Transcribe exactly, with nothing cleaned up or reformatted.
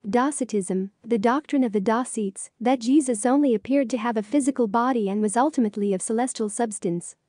Docetism, the doctrine of the Docetes, that Jesus only appeared to have a physical body and was ultimately of celestial substance.